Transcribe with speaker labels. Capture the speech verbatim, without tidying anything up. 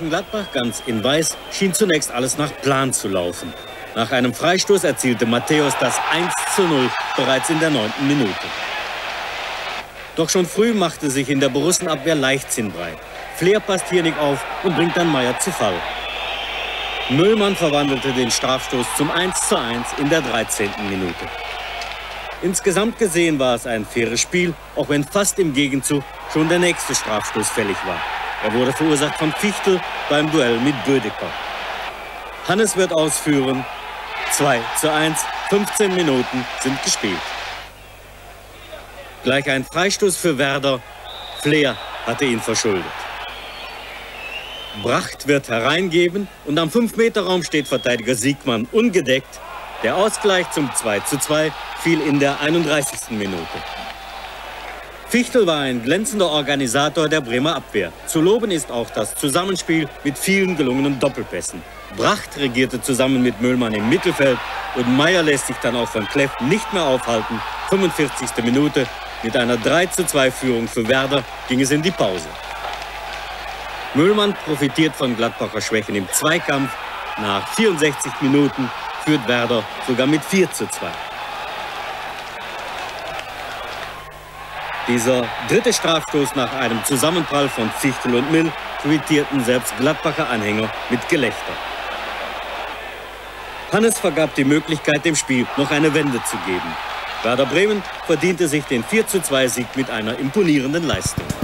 Speaker 1: Gladbach, ganz in Weiß, schien zunächst alles nach Plan zu laufen. Nach einem Freistoß erzielte Matthäus das eins zu null bereits in der neunten Minute. Doch schon früh machte sich in der Borussenabwehr Leichtsinn breit. Fleer passt hier nicht auf und bringt dann Meier zu Fall. Müllmann verwandelte den Strafstoß zum eins zu eins in der dreizehnten Minute. Insgesamt gesehen war es ein faires Spiel, auch wenn fast im Gegenzug schon der nächste Strafstoß fällig war. Er wurde verursacht von Fichtel beim Duell mit Bödecker. Hannes wird ausführen. zwei zu eins, fünfzehn Minuten sind gespielt. Gleich ein Freistoß für Werder. Fleer hatte ihn verschuldet. Bracht wird hereingeben und am fünf Meter Raum steht Verteidiger Siegmann ungedeckt. Der Ausgleich zum zwei zu zwei fiel in der einunddreißigsten Minute. Fichtel war ein glänzender Organisator der Bremer Abwehr. Zu loben ist auch das Zusammenspiel mit vielen gelungenen Doppelpässen. Bracht regierte zusammen mit Müllmann im Mittelfeld und Meier lässt sich dann auch von Kleff nicht mehr aufhalten. fünfundvierzigste Minute. Mit einer drei zu zwei Führung für Werder ging es in die Pause. Müllmann profitiert von Gladbacher Schwächen im Zweikampf. Nach vierundsechzig Minuten führt Werder sogar mit vier zu zwei. Dieser dritte Strafstoß nach einem Zusammenprall von Fichtel und Mill tweetierten selbst Gladbacher Anhänger mit Gelächter. Hannes vergab die Möglichkeit, dem Spiel noch eine Wende zu geben. Werder Bremen verdiente sich den vier zu zwei Sieg mit einer imponierenden Leistung.